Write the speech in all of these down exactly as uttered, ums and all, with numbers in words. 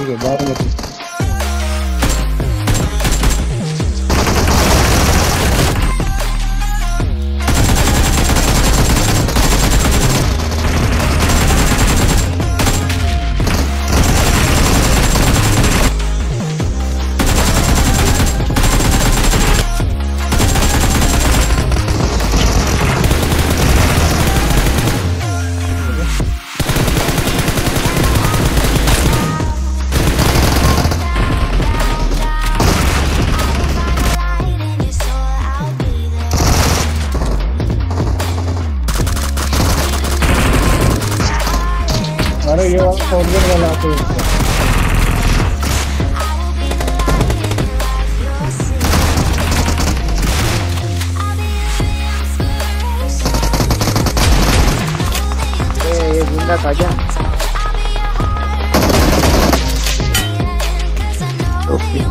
ठीक है बाद में अरे ये ऑर्गन वाला तो ये गुंडा खा जा ओके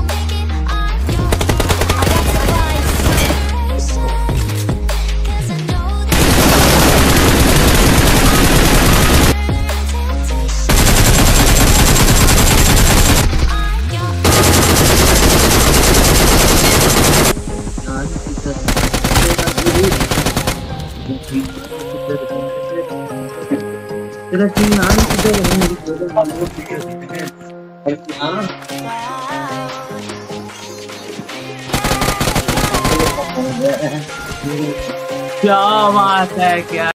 तेरा टीम नाम किधर है मेरी क्या बात है क्या